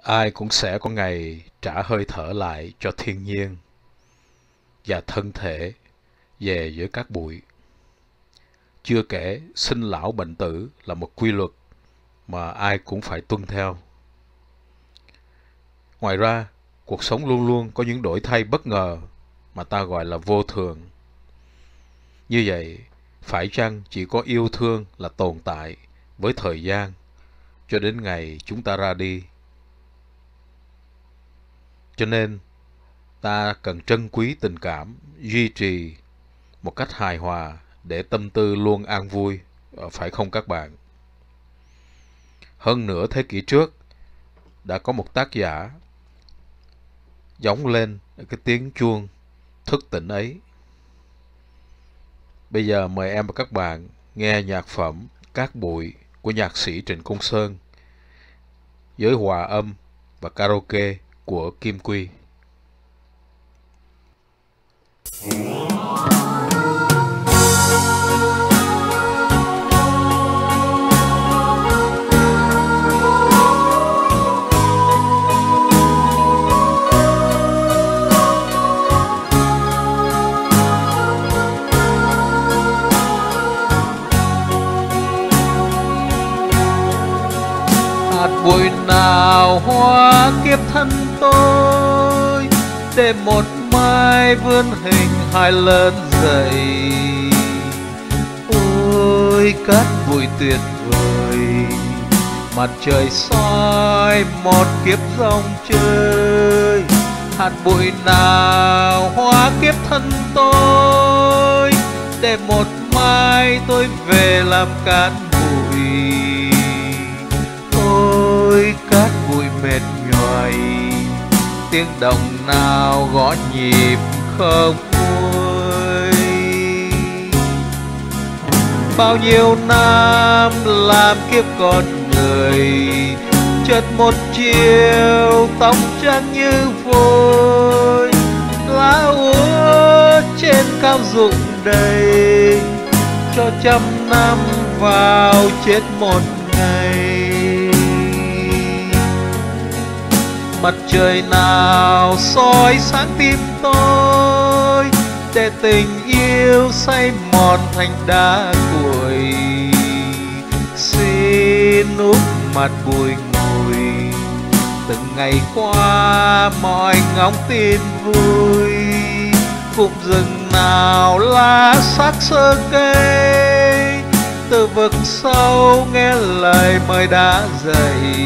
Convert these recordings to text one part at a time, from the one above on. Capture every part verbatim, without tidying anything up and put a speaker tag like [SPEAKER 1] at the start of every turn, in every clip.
[SPEAKER 1] Ai cũng sẽ có ngày trả hơi thở lại cho thiên nhiên và thân thể về với cát bụi. Chưa kể sinh lão bệnh tử là một quy luật mà ai cũng phải tuân theo. Ngoài ra, cuộc sống luôn luôn có những đổi thay bất ngờ mà ta gọi là vô thường. Như vậy, phải chăng chỉ có yêu thương là tồn tại với thời gian cho đến ngày chúng ta ra đi? Cho nên, ta cần trân quý tình cảm, duy trì một cách hài hòa để tâm tư luôn an vui, phải không các bạn? Hơn nửa thế kỷ trước, đã có một tác giả gióng lên cái tiếng chuông thức tỉnh ấy. Bây giờ mời em và các bạn nghe nhạc phẩm Cát Bụi của nhạc sĩ Trịnh Công Sơn với hòa âm và karaoke của Kim Quy.
[SPEAKER 2] Bụi nào hóa kiếp thân tôi, để một mai vươn hình hài lớn dậy. Ôi cát bụi tuyệt vời, mặt trời soi một kiếp dòng chơi. Hạt bụi nào hóa kiếp thân tôi, để một mai tôi về làm cát bụi. Ôi cát bụi mệt nhoài, tiếng động nào gõ nhịp không nguôi. Bao nhiêu năm làm kiếp con người, chợt một chiều tóc trắng như vôi. Lá úa trên cao rụng đầy, cho trăm năm vào chết một ngày. Mặt trời nào soi sáng tim tôi, để tình yêu say mòn thành đá cuội. Xin úp mặt bụi ngùi, từng ngày qua mọi ngóng tin vui. Cụm rừng nào lá xác sơ cây, từ vực sâu nghe lời mời đã dậy.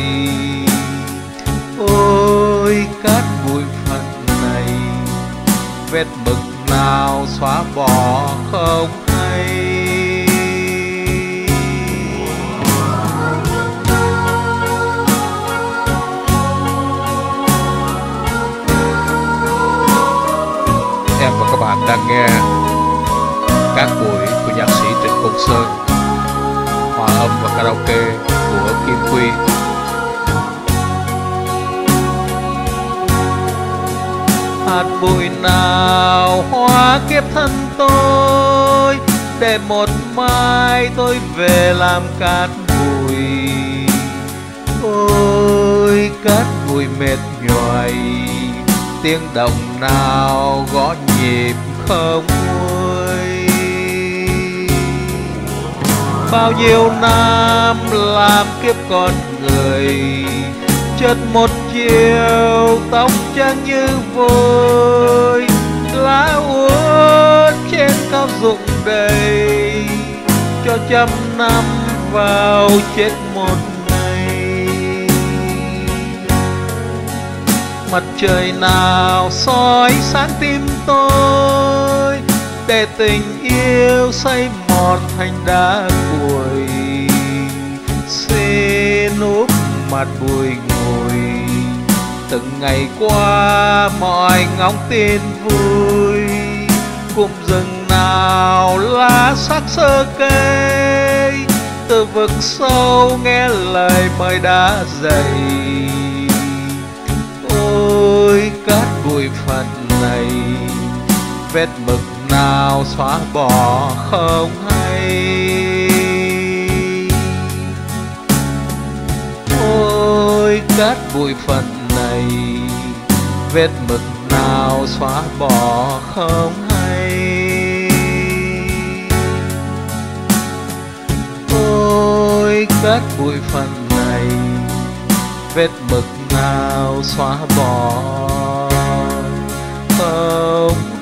[SPEAKER 2] Ôi cát bụi phận này, vết mực nào xóa bỏ không hay.
[SPEAKER 1] Em và các bạn đang nghe Cát Bụi của nhạc sĩ Trịnh Công Sơn, hòa âm và karaoke của Kim Quy.
[SPEAKER 2] Hạt bụi nào hóa kiếp thân tôi, để một mai tôi về làm cát bụi. Ôi cát bụi mệt nhoài, tiếng động nào gõ nhịp không nguôi. Bao nhiêu năm làm kiếp con người, chợt một chiều tóc trắng như vôi. Lá úa trên cao rụng đầy, cho trăm năm vào chết một ngày. Mặt trời nào soi sáng tim tôi, để tình yêu say mòn thành đá cuội. Xin úp mặt bụi ngùi, từng ngày qua mọi ngóng tin vui. Cụm rừng nào lá xác sơ cây, từ vực sâu nghe lời mời đã dậy. Ôi cát bụi phận này, vết mực nào xóa bỏ không hay. Ôi cát bụi phận này, vết mực nào xóa bỏ không hay. Ôi cát bụi phận này, vết mực nào xóa bỏ không